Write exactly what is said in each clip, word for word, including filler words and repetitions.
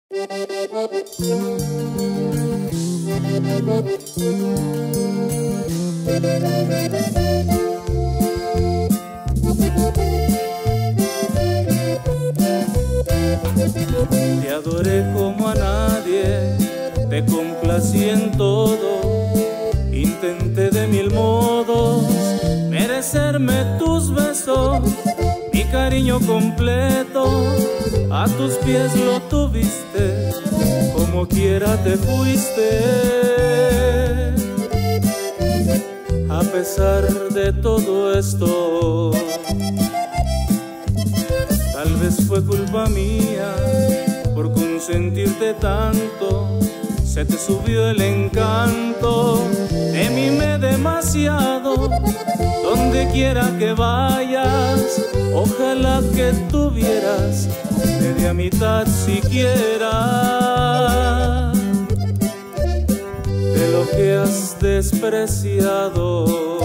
Te adoré como a nadie, te complací en todo, intenté de mil modos merecerme tus besos, mi cariño completo a tus pies lo tuviste, como quiera te fuiste. A pesar de todo esto, tal vez fue culpa mía por consentirte tanto, se te subió el encanto, te mimé demasiado. Donde quiera que vayas, ojalá que tuvieras media mitad siquiera de lo que has despreciado.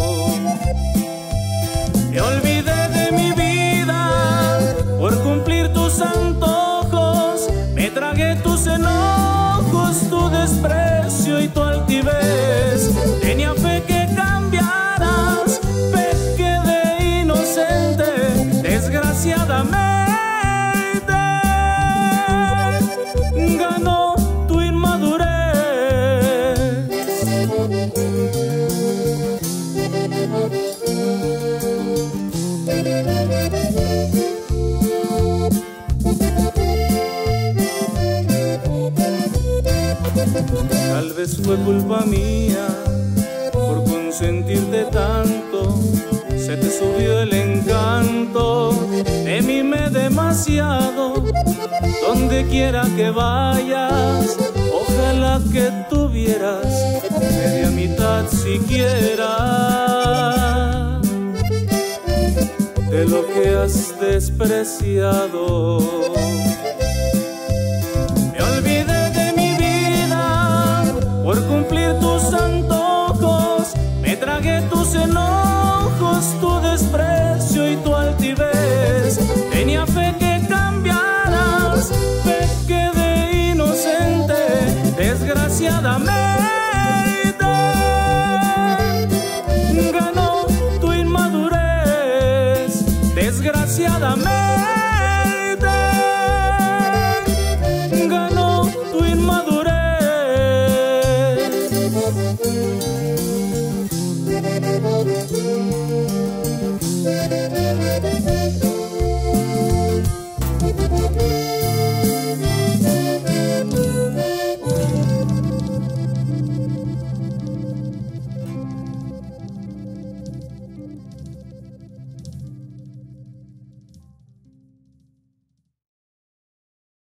Me olvidé de mi vida por cumplir tus antojos, me tragué tus enojos, tu desprecio y tu altivez. Tenía fe que cambiaras, pequé de inocente, desgraciadamente ganó tu inmadurez. Tal vez fue culpa mía por consentirte tanto, se te subió el encanto, te mimé demasiado. Donde quiera que vayas, ojalá que tuvieras media mitad siquiera de lo que has despreciado. Me olvidé de mi vida por cumplir tus antojos, me tragué tus enojos, tu desprecio y tu altivez. Tenía fe que cambiaras, pequé de inocente, desgraciadamente